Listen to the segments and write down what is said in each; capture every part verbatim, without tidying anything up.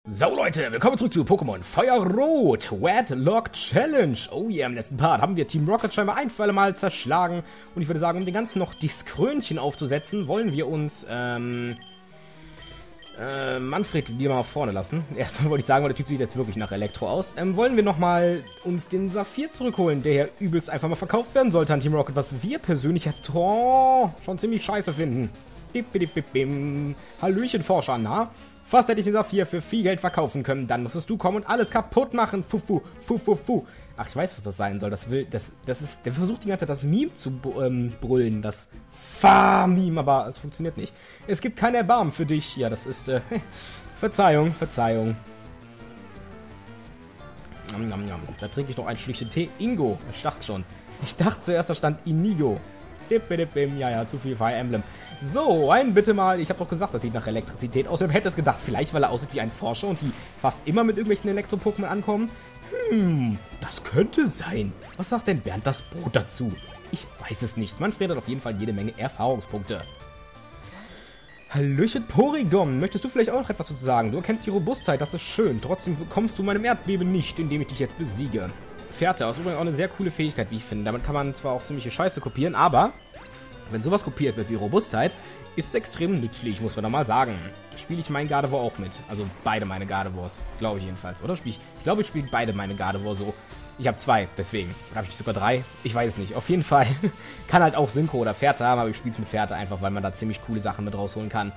So Leute, willkommen zurück zu Pokémon Feuerrot Wedlock Challenge. Oh yeah, im letzten Part haben wir Team Rocket scheinbar ein für alle Mal zerschlagen. Und ich würde sagen, um den Ganzen noch das Krönchen aufzusetzen, wollen wir uns, ähm, äh, Manfred lieber mal vorne lassen. Erstmal wollte ich sagen, weil der Typ sieht jetzt wirklich nach Elektro aus. Ähm, wollen wir nochmal uns den Saphir zurückholen, der hier übelst einfach mal verkauft werden sollte an Team Rocket, was wir persönlich ja oh, schon ziemlich scheiße finden. Hallöchen, Forscher, na? Fast hätte ich den Saphir für viel Geld verkaufen können. Dann musstest du kommen und alles kaputt machen. Fufu, fu, fu, fu. Ach, ich weiß, was das sein soll. Das will, das, das ist, der versucht die ganze Zeit das Meme zu ähm, brüllen. Das Fa-Meme, aber es funktioniert nicht. Es gibt kein Erbarmen für dich. Ja, das ist, äh, Verzeihung, Verzeihung. Nom, nom, nom. Da trinke ich noch einen Schlückchen Tee. Ingo, ich dachte schon. Ich dachte zuerst, da stand Inigo. Ja, ja, zu viel Fire Emblem. So, ein bitte mal. Ich habe doch gesagt, das sieht nach Elektrizität aus. Ich hätte es gedacht, vielleicht, weil er aussieht wie ein Forscher und die fast immer mit irgendwelchen Elektro-Pokémon ankommen. Hm, das könnte sein. Was sagt denn Bernd das Brot dazu? Ich weiß es nicht. Manfred hat auf jeden Fall jede Menge Erfahrungspunkte. Hallöchen, Porygon. Möchtest du vielleicht auch noch etwas dazu sagen? Du erkennst die Robustheit, das ist schön. Trotzdem bekommst du meinem Erdbeben nicht, indem ich dich jetzt besiege. Fährte, das ist übrigens auch eine sehr coole Fähigkeit, wie ich finde. Damit kann man zwar auch ziemliche Scheiße kopieren, aber wenn sowas kopiert wird wie Robustheit, ist es extrem nützlich, muss man da mal sagen. Spiele ich meinen Gardevoir auch mit. Also beide meine Gardevoirs, glaube ich jedenfalls, oder? Spiel ich, ich glaube, ich spiele beide meine Gardevoir so. Ich habe zwei, deswegen. Oder habe ich sogar drei? Ich weiß es nicht. Auf jeden Fall kann halt auch Synchro oder Fährte haben, aber ich spiele es mit Fährte einfach, weil man da ziemlich coole Sachen mit rausholen kann.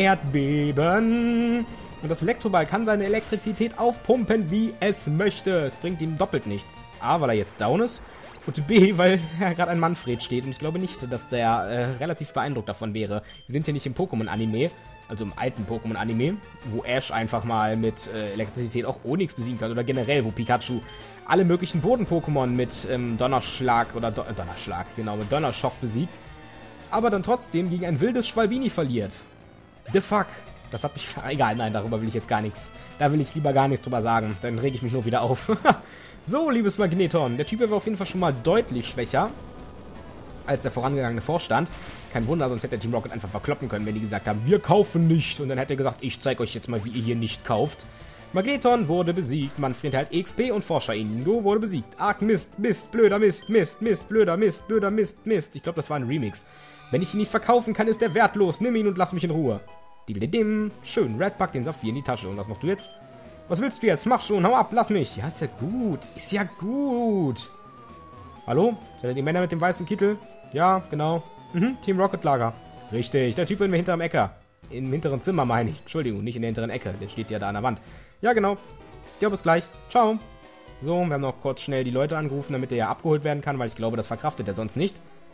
Erdbeben! Und das Elektroball kann seine Elektrizität aufpumpen, wie es möchte. Es bringt ihm doppelt nichts. A, weil er jetzt down ist. Und B, weil ja, gerade ein Manfred steht. Und ich glaube nicht, dass der äh, relativ beeindruckt davon wäre. Wir sind hier nicht im Pokémon-Anime, also im alten Pokémon-Anime, wo Ash einfach mal mit äh, Elektrizität auch Onix besiegen kann. Oder generell, wo Pikachu alle möglichen Boden-Pokémon mit ähm, Donnerschlag oder Do Donnerschlag, genau, mit Donnerschock besiegt. Aber dann trotzdem gegen ein wildes Schwalbini verliert. The fuck? Das hat mich... Egal, nein, darüber will ich jetzt gar nichts... Da will ich lieber gar nichts drüber sagen. Dann rege ich mich nur wieder auf. So, liebes Magneton. Der Typ war auf jeden Fall schon mal deutlich schwächer als der vorangegangene Vorstand. Kein Wunder, sonst hätte der Team Rocket einfach verkloppen können, wenn die gesagt haben, wir kaufen nicht. Und dann hätte er gesagt, ich zeige euch jetzt mal, wie ihr hier nicht kauft. Magneton wurde besiegt. Manfred halt E X P und Forscher Inigo wurde besiegt. Arg Mist, Mist, blöder Mist, Mist, Mist, blöder Mist, blöder Mist, Mist. Ich glaube, das war ein Remix. Wenn ich ihn nicht verkaufen kann, ist er wertlos. Nimm ihn und lass mich in Ruhe. Diddlidim. Schön, Red packt den Saphir in die Tasche. Und was machst du jetzt? Was willst du jetzt? Mach schon, hau ab, lass mich. Ja, ist ja gut. Ist ja gut. Hallo? Seid ihr die Männer mit dem weißen Kittel? Ja, genau. Mhm, Team Rocket Lager. Richtig, der Typ in mir hinterm Ecke. Im hinteren Zimmer meine ich. Entschuldigung, nicht in der hinteren Ecke. Der steht ja da an der Wand. Ja, genau. Ja, bis gleich. Ciao. So, wir haben noch kurz schnell die Leute angerufen, damit der ja abgeholt werden kann, weil ich glaube, das verkraftet er sonst nicht.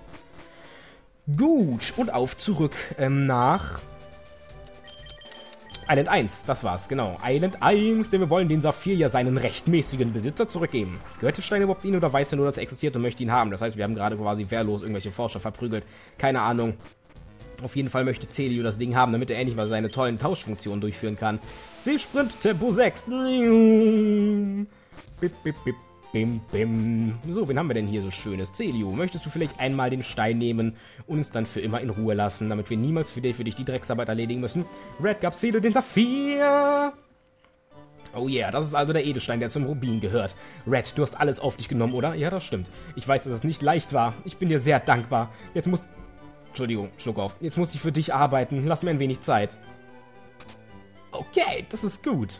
Gut, und auf zurück ähm, nach... Island eins, das war's, genau. Island eins, denn wir wollen den Saphir ja seinen rechtmäßigen Besitzer zurückgeben. Gehört der Stein überhaupt ihn oder weiß er nur, dass er existiert und möchte ihn haben? Das heißt, wir haben gerade quasi wehrlos irgendwelche Forscher verprügelt. Keine Ahnung. Auf jeden Fall möchte Celio das Ding haben, damit er endlich mal seine tollen Tauschfunktionen durchführen kann. Seesprint Tempo sechs. Bip, bip, bip. Bim, bim. So, wen haben wir denn hier so schönes? Celio, möchtest du vielleicht einmal den Stein nehmen und uns dann für immer in Ruhe lassen, damit wir niemals für dich, für dich die Drecksarbeit erledigen müssen? Red gab Celio den Saphir. Oh yeah, das ist also der Edelstein, der zum Rubin gehört. Red, du hast alles auf dich genommen, oder? Ja, das stimmt. Ich weiß, dass es nicht leicht war. Ich bin dir sehr dankbar. Jetzt muss... Entschuldigung, Schluck auf. Jetzt muss ich für dich arbeiten. Lass mir ein wenig Zeit. Okay, das ist gut.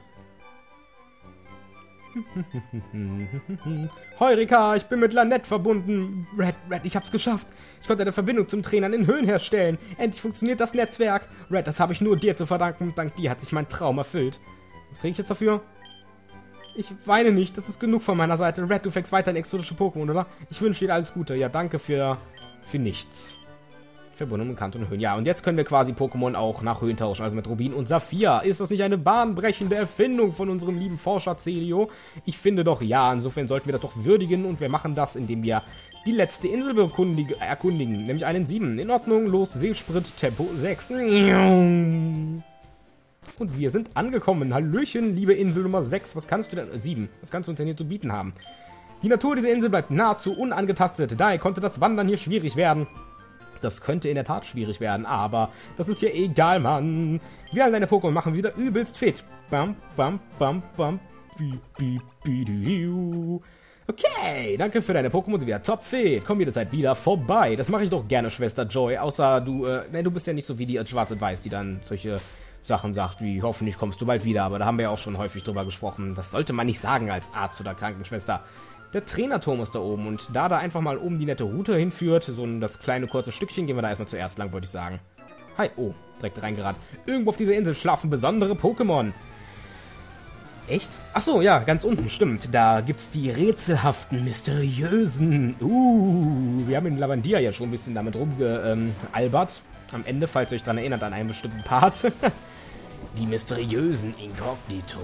Heureka, ich bin mit Lynette verbunden. Red, Red, ich hab's geschafft. Ich konnte eine Verbindung zum Trainer in Höhen herstellen. Endlich funktioniert das Netzwerk. Red, das habe ich nur dir zu verdanken. Dank dir hat sich mein Traum erfüllt. Was kriege ich jetzt dafür? Ich weine nicht, das ist genug von meiner Seite. Red, du fängst weiter in exotische Pokémon, oder? Ich wünsche dir alles Gute. Ja, danke für, für nichts. Verbunden mit Kanton und Höhen. Ja, und jetzt können wir quasi Pokémon auch nach Höhen tauschen, also mit Rubin und Saphir. Ist das nicht eine bahnbrechende Erfindung von unserem lieben Forscher Celio? Ich finde doch ja, insofern sollten wir das doch würdigen und wir machen das, indem wir die letzte Insel erkundigen, nämlich einen sieben. In Ordnung, los, Seesprit, Tempo sechs. Und wir sind angekommen. Hallöchen, liebe Insel Nummer sechs. Was kannst du denn... sieben. Was kannst du uns denn hier zu bieten haben? Die Natur dieser Insel bleibt nahezu unangetastet. Daher konnte das Wandern hier schwierig werden. Das könnte in der Tat schwierig werden, aber das ist ja egal, Mann. Wir alle deine Pokémon machen wieder übelst fit. Bam, bam, bam, bam. Bi, bi, bi, bi, okay, danke für deine Pokémon, sind wieder topfit. Komm jederzeit wieder vorbei. Das mache ich doch gerne, Schwester Joy. Außer du, äh, ne, du bist ja nicht so wie die Schwarz und Weiß, die dann solche Sachen sagt, wie hoffentlich kommst du bald wieder. Aber da haben wir ja auch schon häufig drüber gesprochen. Das sollte man nicht sagen als Arzt oder Krankenschwester. Der Trainerturm ist da oben und da da einfach mal oben die nette Route hinführt, so ein das kleine kurze Stückchen, gehen wir da erstmal zuerst lang, wollte ich sagen. Hi, oh, direkt reingeraten. Irgendwo auf dieser Insel schlafen besondere Pokémon. Echt? Achso, ja, ganz unten, stimmt. Da gibt's die rätselhaften, mysteriösen. Uh, wir haben in Lavandia ja schon ein bisschen damit rumgealbert. Ähm, Am Ende, falls ihr euch daran erinnert, an einen bestimmten Part. Die mysteriösen Inkognito.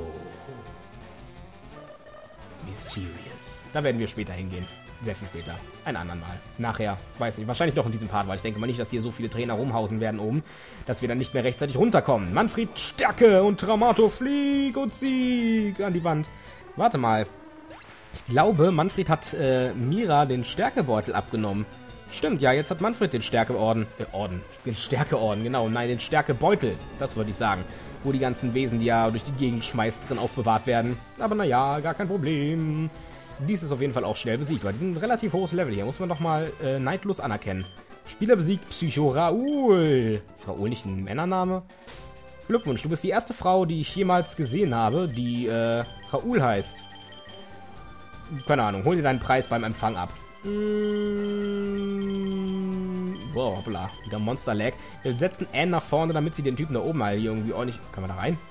Mysterious. Da werden wir später hingehen. Sehr viel später. Ein anderen Mal. Nachher. Weiß nicht. Wahrscheinlich noch in diesem Part, weil ich denke mal nicht, dass hier so viele Trainer rumhausen werden oben, dass wir dann nicht mehr rechtzeitig runterkommen. Manfred, Stärke und Tramato, flieg und sieg an die Wand. Warte mal. Ich glaube, Manfred hat äh, Mira den Stärkebeutel abgenommen. Stimmt, ja, jetzt hat Manfred den Stärkeorden. Äh, Orden. Den Stärkeorden, genau. Nein, den Stärkebeutel. Das würde ich sagen. Wo die ganzen Wesen, die er durch die Gegend schmeißt, drin aufbewahrt werden. Aber naja, gar kein Problem. Dies ist auf jeden Fall auch schnell besiegt, weil die sind ein relativ hohes Level hier. Muss man doch mal äh, neidlos anerkennen. Spieler besiegt Psycho Raoul. Ist Raoul nicht ein Männername? Glückwunsch, du bist die erste Frau, die ich jemals gesehen habe, die äh, Raoul heißt. Keine Ahnung, hol dir deinen Preis beim Empfang ab. Mmh. Wow, hoppla. Wieder Monster-Lag. Wir setzen Anne nach vorne, damit sie den Typen da oben mal hier irgendwie ordentlich... Kann man da rein?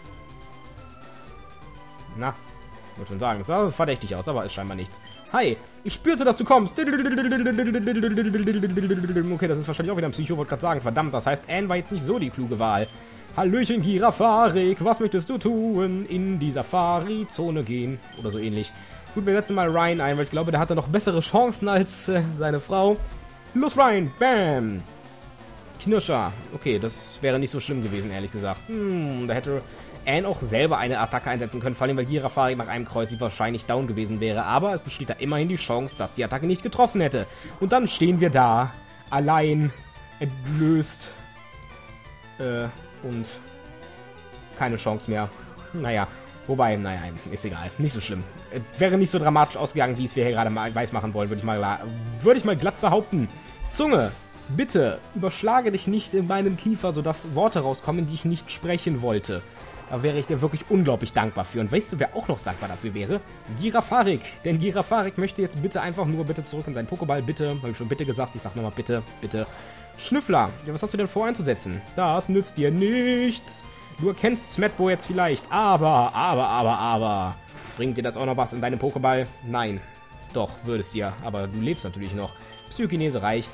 Na, wollte schon sagen. Das sah verdächtig aus, aber ist scheinbar nichts. Hi, ich spürte, dass du kommst. Okay, das ist wahrscheinlich auch wieder ein Psycho, wollte gerade sagen. Verdammt, das heißt, Anne war jetzt nicht so die kluge Wahl. Hallöchen, Girafarik, was möchtest du tun? In die Safari-Zone gehen oder so ähnlich. Gut, wir setzen mal Ryan ein, weil ich glaube, der hatte noch bessere Chancen als äh, seine Frau. Los, Ryan! Bam! Knirscher. Okay, das wäre nicht so schlimm gewesen, ehrlich gesagt. Hm, da hätte Anne auch selber eine Attacke einsetzen können, vor allem weil Girafarik nach einem Kreuz wahrscheinlich down gewesen wäre. Aber es besteht da immerhin die Chance, dass die Attacke nicht getroffen hätte. Und dann stehen wir da, allein, entblößt, äh, und keine Chance mehr. Naja. Wobei, naja, ist egal. Nicht so schlimm. Äh, wäre nicht so dramatisch ausgegangen, wie es wir hier gerade mal weiß machen wollen, würde ich mal, würde ich mal glatt behaupten. Zunge, bitte, überschlage dich nicht in meinem Kiefer, sodass Worte rauskommen, die ich nicht sprechen wollte. Da wäre ich dir wirklich unglaublich dankbar für. Und weißt du, wer auch noch dankbar dafür wäre? Girafarik. Denn Girafarik möchte jetzt bitte einfach nur bitte zurück in seinen Pokéball. Bitte, habe ich schon bitte gesagt. Ich sag nochmal bitte, bitte. Schnüffler. Ja, was hast du denn vor einzusetzen? Das nützt dir nichts. Du erkennst Smetbo jetzt vielleicht, aber, aber, aber, aber. Bringt dir das auch noch was in deinem Pokéball? Nein. Doch, würdest dir. Aber du lebst natürlich noch. Psychokinese reicht.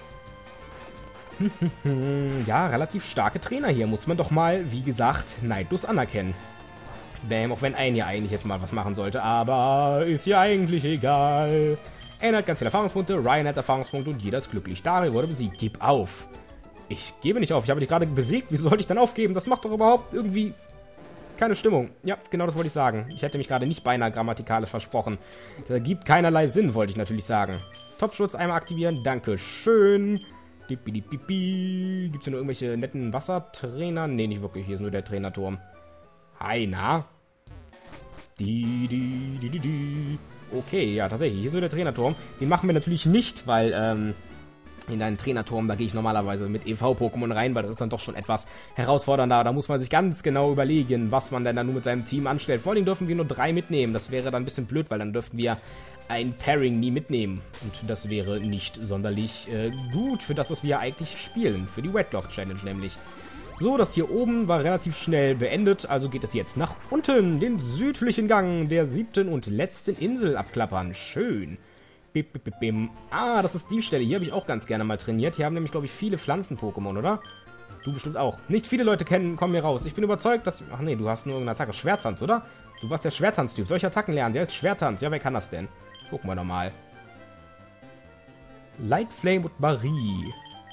Ja, relativ starke Trainer hier. Muss man doch mal, wie gesagt, neidlos anerkennen. Bam, auch wenn ein ja eigentlich jetzt mal was machen sollte. Aber ist ja eigentlich egal. Anne hat ganz viele Erfahrungspunkte, Ryan hat Erfahrungspunkte und jeder ist glücklich. Daryl wurde besiegt. Gib auf. Ich gebe nicht auf. Ich habe dich gerade besiegt. Wieso sollte ich dann aufgeben? Das macht doch überhaupt irgendwie keine Stimmung. Ja, genau das wollte ich sagen. Ich hätte mich gerade nicht beinahe grammatikalisch versprochen. Das ergibt keinerlei Sinn, wollte ich natürlich sagen. Topschutz einmal aktivieren. Dankeschön. Gibt es hier nur irgendwelche netten Wassertrainer? Ne, nicht wirklich. Hier ist nur der Trainerturm. Hi, na? Die, die, die, die, die. Okay, ja, tatsächlich. Hier ist nur der Trainerturm. Den machen wir natürlich nicht, weil, ähm... in einen Trainerturm, da gehe ich normalerweise mit E V-Pokémon rein, weil das ist dann doch schon etwas herausfordernder. Da muss man sich ganz genau überlegen, was man denn da nur mit seinem Team anstellt. Vor allem dürfen wir nur drei mitnehmen. Das wäre dann ein bisschen blöd, weil dann dürften wir ein Pairing nie mitnehmen. Und das wäre nicht sonderlich äh, gut für das, was wir eigentlich spielen. Für die Wetlock Challenge nämlich. So, das hier oben war relativ schnell beendet. Also geht es jetzt nach unten, den südlichen Gang der siebten und letzten Insel abklappern. Schön. Bip, bip, bip, bim. Ah, das ist die Stelle. Hier habe ich auch ganz gerne mal trainiert. Hier haben nämlich, glaube ich, viele Pflanzen-Pokémon, oder? Du bestimmt auch. Nicht viele Leute kennen, kommen hier raus. Ich bin überzeugt, dass... Ach nee, du hast nur irgendeine Attacke. Schwerttanz, oder? Du warst der Schwerttanz-Typ. Solche Attacken lernen. Der ist Schwerttanz. Ja, wer kann das denn? Gucken wir nochmal. Light Flame und Marie.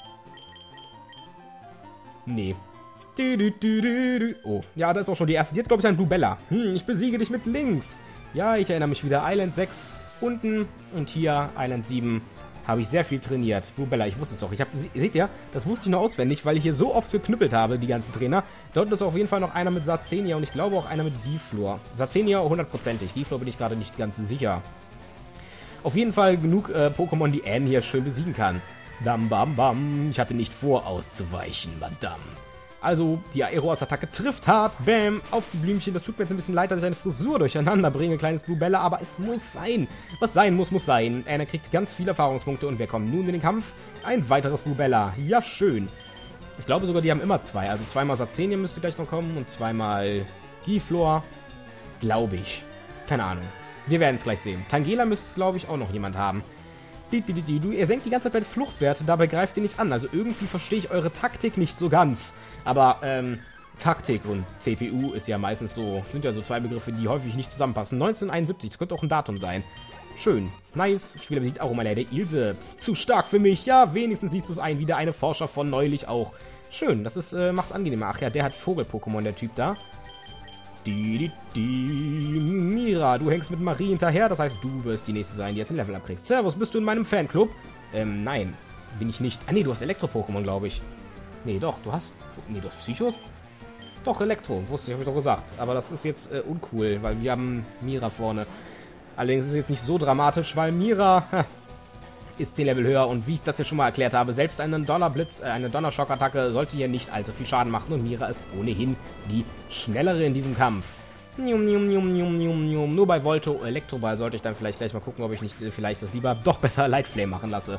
Nee. Oh, ja, das ist auch schon die erste. Die hat, glaube ich, einen Blubella. Hm, ich besiege dich mit links. Ja, ich erinnere mich wieder. Island sechs unten und hier Island sieben habe ich sehr viel trainiert. Bubella, ich wusste es doch. Ich habe, seht ihr, das wusste ich noch auswendig, weil ich hier so oft geknüppelt habe, die ganzen Trainer. Dort ist auf jeden Fall noch einer mit Sarzenia und ich glaube auch einer mit Giflor. Sarzenia hundertprozentig. Giflor bin ich gerade nicht ganz sicher. Auf jeden Fall genug äh, Pokémon, die Anne hier schön besiegen kann. Bam, bam, bam. Ich hatte nicht vor, auszuweichen, Madame. Also, die Aeroas-Attacke trifft hart. Bam, auf die Blümchen. Das tut mir jetzt ein bisschen leid, dass ich eine Frisur durcheinander bringe, kleines Bluebella, aber es muss sein. Was sein muss, muss sein. Anna kriegt ganz viele Erfahrungspunkte und wir kommen nun in den Kampf. Ein weiteres Bluebella. Ja, schön. Ich glaube sogar, die haben immer zwei. Also zweimal Sarzenia müsste gleich noch kommen und zweimal Giflor. Glaube ich. Keine Ahnung. Wir werden es gleich sehen. Tangela müsste, glaube ich, auch noch jemand haben. Du, ihr senkt die ganze Zeit bei Fluchtwerte, dabei greift ihr nicht an. Also irgendwie verstehe ich eure Taktik nicht so ganz. Aber, ähm, Taktik und C P U ist ja meistens so, sind ja so zwei Begriffe, die häufig nicht zusammenpassen. neunzehnhunderteinundsiebzig, das könnte auch ein Datum sein. Schön. Nice. Spieler besiegt Aromaleide Ilse. Psst, zu stark für mich. Ja, wenigstens siehst du es ein. Wieder eine Forscher von neulich auch. Schön, das ist, äh, macht's angenehmer. Ach ja, der hat Vogel-Pokémon, der Typ da. Die, die, die, Mira, du hängst mit Marie hinterher, das heißt, du wirst die nächste sein, die jetzt ein Level abkriegt. Servus, bist du in meinem Fanclub? Ähm, nein, bin ich nicht. Ah, nee, du hast Elektro-Pokémon, glaube ich. Nee, doch, du hast... Nee, du hast Psychos? Doch, Elektro, wusste ich, habe ich doch gesagt. Aber das ist jetzt äh, uncool, weil wir haben Mira vorne. Allerdings ist es jetzt nicht so dramatisch, weil Mira ha, ist zehn Level höher und wie ich das ja schon mal erklärt habe, selbst eine Donnerblitz, äh, eine Donnerschock-Attacke sollte hier nicht allzu viel Schaden machen und Mira ist ohnehin die schnellere in diesem Kampf. Njum, njum, njum, njum, njum, njum. Nur bei Volto Elektroball sollte ich dann vielleicht gleich mal gucken, ob ich nicht äh, vielleicht das lieber doch besser Lightflame machen lasse.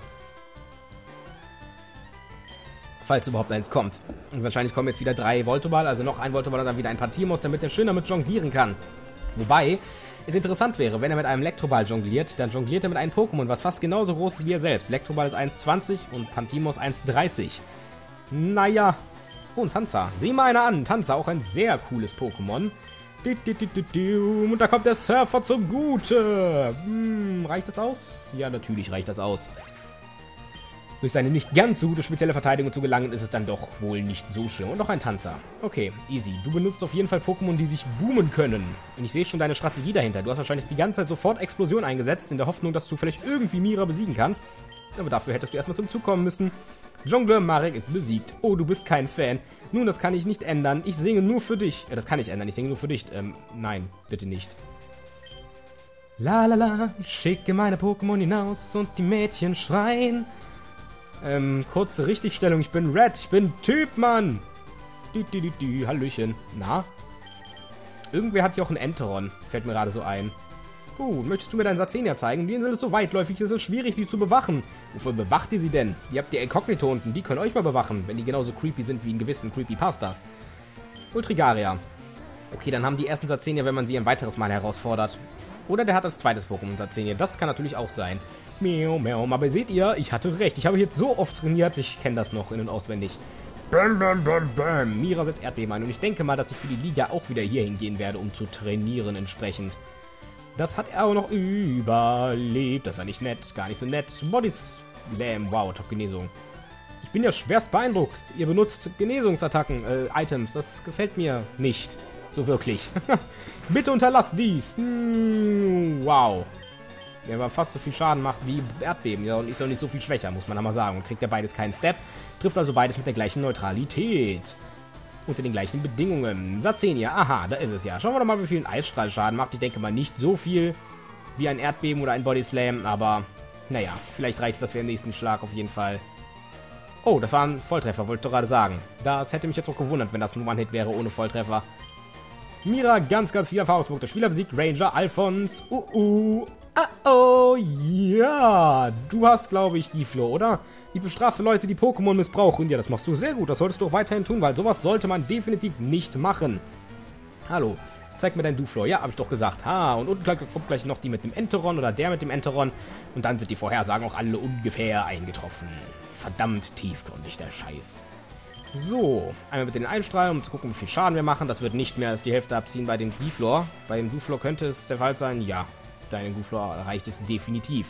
Falls überhaupt eins kommt. Und wahrscheinlich kommen jetzt wieder drei Voltoball, also noch ein Voltoball und dann wieder ein Pantimos, damit er schön damit jonglieren kann. Wobei es interessant wäre, wenn er mit einem Elektroball jongliert, dann jongliert er mit einem Pokémon, was fast genauso groß ist wie er selbst. Elektroball ist eins Komma zwanzig und Pantimos eins Komma dreißig. Naja. Oh, ein Tanzer. Sieh mal einer an. Tanzer, auch ein sehr cooles Pokémon. Und da kommt der Surfer zugute. Hm, reicht das aus? Ja, natürlich reicht das aus. Durch seine nicht ganz so gute spezielle Verteidigung zu gelangen, ist es dann doch wohl nicht so schlimm. Und noch ein Tanzer. Okay, easy. Du benutzt auf jeden Fall Pokémon, die sich boomen können. Und ich sehe schon deine Strategie dahinter. Du hast wahrscheinlich die ganze Zeit sofort Explosion eingesetzt, in der Hoffnung, dass du vielleicht irgendwie Mira besiegen kannst. Aber dafür hättest du erstmal zum Zug kommen müssen. Jongleur Marek ist besiegt. Oh, du bist kein Fan. Nun, das kann ich nicht ändern. Ich singe nur für dich. Ja, das kann ich ändern. Ich singe nur für dich. Ähm, nein, bitte nicht. La la la, ich schicke meine Pokémon hinaus und die Mädchen schreien. Ähm, kurze Richtigstellung. Ich bin Red. Ich bin Typ, Mann. Die, die, die, die. Hallöchen. Na? Irgendwer hat hier auch einen Enteron. Fällt mir gerade so ein. Gut, möchtest du mir deinen Sarzenia zeigen? Die Insel ist so weitläufig, es ist schwierig, sie zu bewachen. Wofür bewacht ihr sie denn? Ihr habt die Inkognito unten. Die können euch mal bewachen, wenn die genauso creepy sind wie in gewissen Creepypastas. Ultrigaria. Okay, dann haben die ersten Sarzenia, wenn man sie ein weiteres Mal herausfordert. Oder der hat als zweites Pokémon Sarzenia. Das kann natürlich auch sein. Miau, miau. Aber seht ihr, ich hatte recht. Ich habe jetzt so oft trainiert, ich kenne das noch in- und auswendig. Bam, bam, bam, bam. Mira setzt Erdbeben ein. Und ich denke mal, dass ich für die Liga auch wieder hier hingehen werde, um zu trainieren entsprechend. Das hat er auch noch überlebt. Das war nicht nett. Gar nicht so nett. Body Slam. Wow, Top-Genesung. Ich bin ja schwerst beeindruckt. Ihr benutzt Genesungsattacken, äh, Items. Das gefällt mir nicht. So wirklich. Bitte unterlasst dies. Hm, wow. Der aber fast so viel Schaden macht wie Erdbeben. Ja, und ist auch nicht so viel schwächer, muss man einmal sagen. Und kriegt ja beides keinen Step. Trifft also beides mit der gleichen Neutralität. Unter den gleichen Bedingungen. Sarzenia, aha, da ist es ja. Schauen wir doch mal, wie viel ein Eisstrahlschaden macht. Ich denke mal nicht so viel wie ein Erdbeben oder ein Body Slam, aber naja, vielleicht reicht es, dass wir im nächsten Schlag auf jeden Fall... Oh, das war ein Volltreffer, wollte ich doch gerade sagen. Das hätte mich jetzt auch gewundert, wenn das ein One-Hit wäre ohne Volltreffer. Mira, ganz, ganz viel Erfahrungspunkte. Spieler besiegt Ranger, Alphons, uh, uh, ah, oh, ja. Du hast, glaube ich, Giflor, oder? Ich bestrafe Leute, die Pokémon missbrauchen. Ja, das machst du sehr gut. Das solltest du auch weiterhin tun, weil sowas sollte man definitiv nicht machen. Hallo, zeig mir dein Duflor. Ja, habe ich doch gesagt. Ha, und unten kommt gleich noch die mit dem Enteron oder der mit dem Enteron. Und dann sind die Vorhersagen auch alle ungefähr eingetroffen. Verdammt tiefgründig, der Scheiß. So, einmal mit den Einstrahlen, um zu gucken, wie viel Schaden wir machen. Das wird nicht mehr als die Hälfte abziehen bei dem Duflor. Bei dem Duflor könnte es der Fall sein. Ja, deinem Duflor erreicht es definitiv.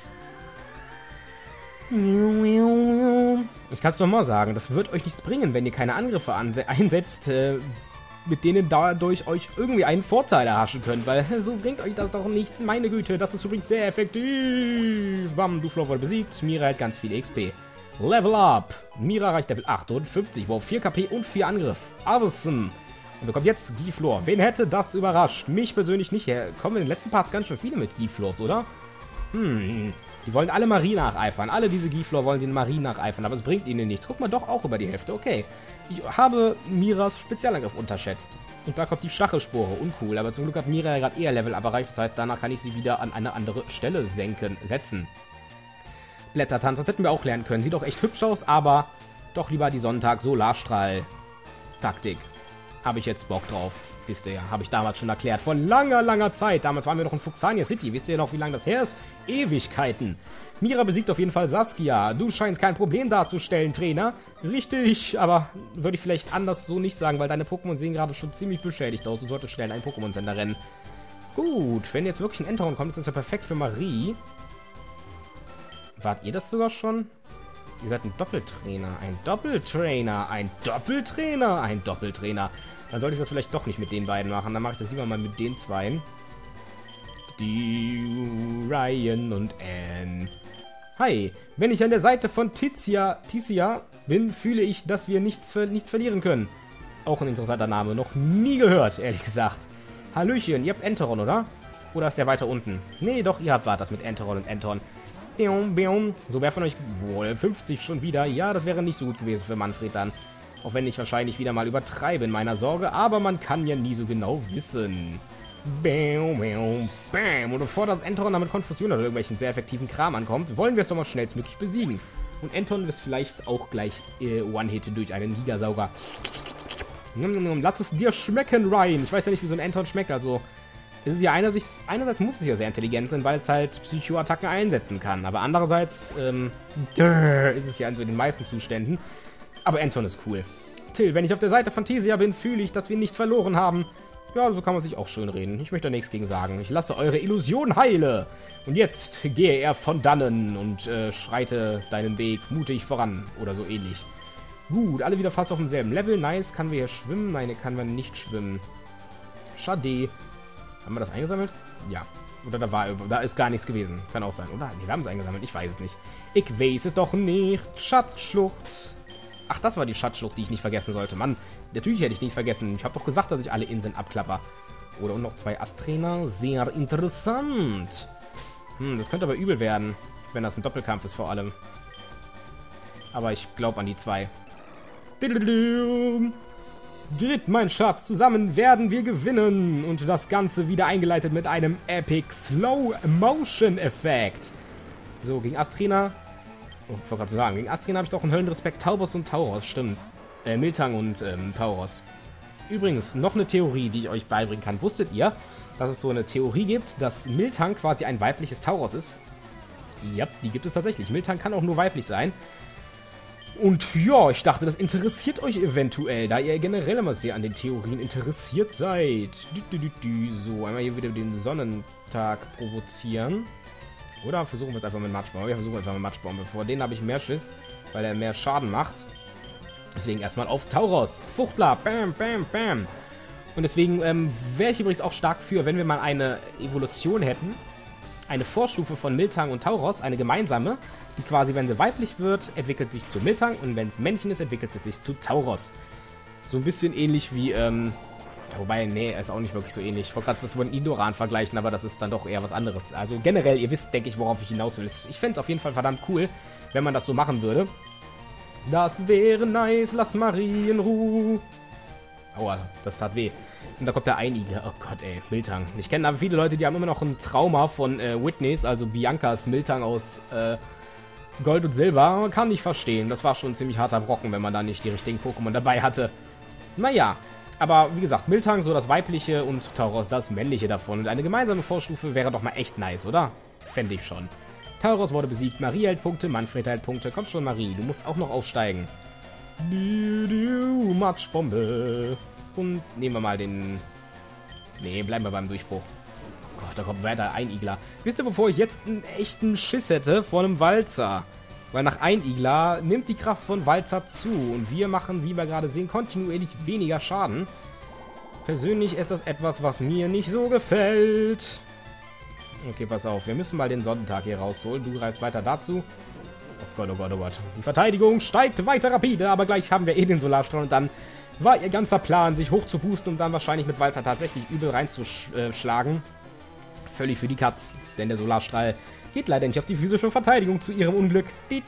Ich kann es doch mal sagen, das wird euch nichts bringen, wenn ihr keine Angriffe einsetzt, äh, mit denen dadurch euch irgendwie einen Vorteil erhaschen könnt, weil so bringt euch das doch nichts. Meine Güte, das ist übrigens sehr effektiv. Bam, Duflo wurde besiegt. Mira hat ganz viel X P. Level up. Mira erreicht Level achtundfünfzig. Wow, vier K P und vier Angriff. Awesome. Und bekommt jetzt Giflor. Wen hätte das überrascht? Mich persönlich nicht. Ja, kommen in den letzten Parts ganz schön viele mit Giflors, oder? Hm. Die wollen alle Marie nacheifern. Alle diese Giflor wollen den Marie nacheifern, aber es bringt ihnen nichts. Guck mal, doch auch über die Hälfte. Okay. Ich habe Miras Spezialangriff unterschätzt. Und da kommt die Stachelspore. Uncool. Aber zum Glück hat Mira ja gerade eher Level up erreicht. Das heißt, danach kann ich sie wieder an eine andere Stelle senken, setzen. Blättertanz, das hätten wir auch lernen können. Sieht auch echt hübsch aus, aber doch lieber die Sonntag-Solarstrahl-Taktik. Habe ich jetzt Bock drauf. Wisst ihr ja, habe ich damals schon erklärt. Vor langer, langer Zeit. Damals waren wir noch in Fuxania City. Wisst ihr noch, wie lange das her ist? Ewigkeiten. Mira besiegt auf jeden Fall Saskia. Du scheinst kein Problem darzustellen, Trainer. Richtig, aber würde ich vielleicht anders so nicht sagen, weil deine Pokémon sehen gerade schon ziemlich beschädigt aus. Du solltest schnell einen Pokémon-Sender rennen. Gut, wenn jetzt wirklich ein Enteron kommt, ist das ja perfekt für Marie. Wart ihr das sogar schon? Ihr seid ein Doppeltrainer. Ein Doppeltrainer. Ein Doppeltrainer. Ein Doppeltrainer. Dann sollte ich das vielleicht doch nicht mit den beiden machen. Dann mache ich das lieber mal mit den zweien. Die Ryan und Anne. Hi. Wenn ich an der Seite von Tizia, Tizia bin, fühle ich, dass wir nichts, nichts verlieren können. Auch ein interessanter Name. Noch nie gehört, ehrlich gesagt. Hallöchen. Ihr habt Enteron, oder? Oder ist der weiter unten? Nee, doch, ihr habt das mit Enteron und Enton. So, wer von euch... Wohl, fünfzig schon wieder. Ja, das wäre nicht so gut gewesen für Manfred dann. Auch wenn ich wahrscheinlich wieder mal übertreibe in meiner Sorge. Aber man kann ja nie so genau wissen. Bam, bam, bam. Und bevor das Enteron damit Konfusion oder irgendwelchen sehr effektiven Kram ankommt, wollen wir es doch mal schnellstmöglich besiegen. Und Enton ist vielleicht auch gleich äh, One-Hit durch einen Gigasauger. Lass es dir schmecken, Ryan. Ich weiß ja nicht, wie so ein Enton schmeckt, also... Es ist ja einerseits, einerseits muss es ja sehr intelligent sein, weil es halt Psycho-Attacken einsetzen kann. Aber andererseits ähm, ist es ja in so den meisten Zuständen. Aber Enton ist cool. Till, wenn ich auf der Seite von Thesia bin, fühle ich, dass wir nicht verloren haben. Ja, so kann man sich auch schön reden. Ich möchte da nichts gegen sagen. Ich lasse eure Illusion heile. Und jetzt gehe er von dannen und äh, schreite deinen Weg mutig voran. Oder so ähnlich. Gut, alle wieder fast auf demselben Level. Nice. Kann wir hier schwimmen? Nein, hier kann man nicht schwimmen. Schade. Haben wir das eingesammelt? Ja. Oder da war, da ist gar nichts gewesen. Kann auch sein, oder? Nee, wir haben es eingesammelt. Ich weiß es nicht. Ich weiß es doch nicht. Schatzschlucht. Ach, das war die Schatzschlucht, die ich nicht vergessen sollte. Mann, natürlich hätte ich nicht vergessen. Ich habe doch gesagt, dass ich alle Inseln abklapper. Oder und noch zwei Asträner. Sehr interessant. Hm, das könnte aber übel werden. Wenn das ein Doppelkampf ist vor allem. Aber ich glaube an die zwei. Dritt, mein Schatz, zusammen werden wir gewinnen. Und das Ganze wieder eingeleitet mit einem Epic Slow-Motion-Effekt. So, gegen Astrina. Oh, ich wollte gerade sagen, gegen Astrina habe ich doch einen Höllenrespekt. Taubos und Tauros, stimmt. Äh, Miltang und ähm, Tauros. Übrigens, noch eine Theorie, die ich euch beibringen kann. Wusstet ihr, dass es so eine Theorie gibt, dass Miltang quasi ein weibliches Tauros ist? Ja, die gibt es tatsächlich. Miltang kann auch nur weiblich sein. Und ja, ich dachte, das interessiert euch eventuell, da ihr generell immer sehr an den Theorien interessiert seid. So, einmal hier wieder den Sonnentag provozieren. Oder versuchen wir es einfach mit Matschbombe. Wir versuchen einfach mit Matschbombe. Vor denen habe ich mehr Schiss, weil er mehr Schaden macht. Deswegen erstmal auf Tauros. Fuchtler. Bam, bam, bam. Und deswegen ähm, wäre ich übrigens auch stark für, wenn wir mal eine Evolution hätten. Eine Vorstufe von Miltang und Tauros, eine gemeinsame, die quasi, wenn sie weiblich wird, entwickelt sich zu Miltang und wenn es Männchen ist, entwickelt es sich zu Tauros. So ein bisschen ähnlich wie, ähm, ja, wobei, nee, ist auch nicht wirklich so ähnlich. Ich wollte gerade das mit Indoran vergleichen, aber das ist dann doch eher was anderes. Also generell, ihr wisst, denke ich, worauf ich hinaus will. Ich fände es auf jeden Fall verdammt cool, wenn man das so machen würde. Das wäre nice, lass Marie in Ruhe. Aua, das tat weh. Und da kommt der Einigler. Oh Gott, ey, Miltang. Ich kenne aber viele Leute, die haben immer noch ein Trauma von äh, Whitneys, also Biancas Miltang aus äh, Gold und Silber. Kann ich verstehen. Das war schon ein ziemlich harter Brocken, wenn man da nicht die richtigen Pokémon dabei hatte. Naja, aber wie gesagt, Miltang so das weibliche und Tauros das männliche davon. Und eine gemeinsame Vorstufe wäre doch mal echt nice, oder? Fände ich schon. Tauros wurde besiegt. Marie hält Punkte, Manfred hält Punkte. Komm schon, Marie, du musst auch noch aufsteigen. Matschbombe. Und nehmen wir mal den... Nee, bleiben wir beim Durchbruch. Oh Gott, da kommt weiter Einigler. Wisst ihr, bevor ich jetzt einen echten Schiss hätte vor einem Walzer. Weil nach Einigler nimmt die Kraft von Walzer zu. Und wir machen, wie wir gerade sehen, kontinuierlich weniger Schaden. Persönlich ist das etwas, was mir nicht so gefällt. Okay, pass auf. Wir müssen mal den Sonnentag hier rausholen. Du greifst weiter dazu. Oh Gott, oh Gott, oh Gott. Die Verteidigung steigt weiter rapide, aber gleich haben wir eh den Solarstrahl und dann war ihr ganzer Plan, sich hoch zu boosten und dann wahrscheinlich mit Walzer tatsächlich übel reinzuschlagen. Völlig für die Katz, denn der Solarstrahl geht leider nicht auf die physische Verteidigung zu ihrem Unglück.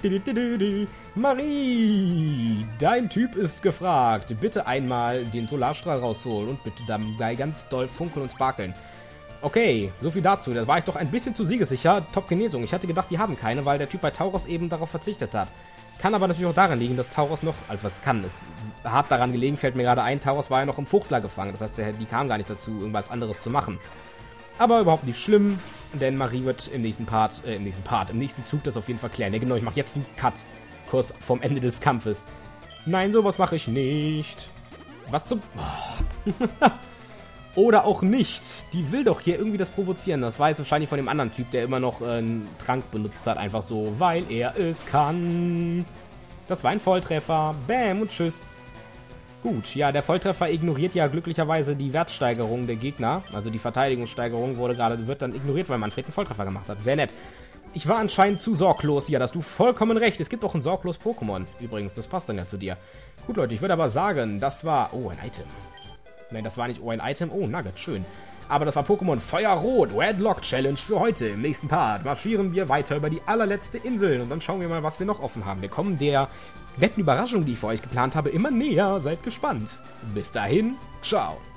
Marie, dein Typ ist gefragt. Bitte einmal den Solarstrahl rausholen und bitte dabei ganz doll funkeln und sparkeln. Okay, so viel dazu. Da war ich doch ein bisschen zu siegessicher. Top-Genesung. Ich hatte gedacht, die haben keine, weil der Typ bei Tauros eben darauf verzichtet hat. Kann aber natürlich auch daran liegen, dass Tauros noch, also was kann, ist hart daran gelegen, fällt mir gerade ein, Tauros war ja noch im Fuchtler gefangen. Das heißt, die kam gar nicht dazu, irgendwas anderes zu machen. Aber überhaupt nicht schlimm, denn Marie wird im nächsten Part, äh, im nächsten Part, im nächsten Zug das auf jeden Fall klären. Ja genau, ich mache jetzt einen Cut, kurz vorm Ende des Kampfes. Nein, sowas mache ich nicht. Was zum... Oh. Oder auch nicht. Die will doch hier irgendwie das provozieren. Das war jetzt wahrscheinlich von dem anderen Typ, der immer noch äh, einen Trank benutzt hat. Einfach so, weil er es kann. Das war ein Volltreffer. Bam und tschüss. Gut, ja, der Volltreffer ignoriert ja glücklicherweise die Wertsteigerung der Gegner. Also die Verteidigungssteigerung wurde gerade, wird dann ignoriert, weil Manfred einen Volltreffer gemacht hat. Sehr nett. Ich war anscheinend zu sorglos. Ja, da hast du vollkommen recht. Es gibt auch ein sorglos Pokémon. Übrigens, das passt dann ja zu dir. Gut, Leute, ich würde aber sagen, das war... Oh, ein Item. Nein, das war nicht oh, ein Item. Oh, Nugget, schön. Aber das war Pokémon Feuerrot, Redlock Challenge für heute. Im nächsten Part marschieren wir weiter über die allerletzte Insel. Und dann schauen wir mal, was wir noch offen haben. Wir kommen der netten Überraschung, die ich für euch geplant habe, immer näher. Seid gespannt. Bis dahin, ciao.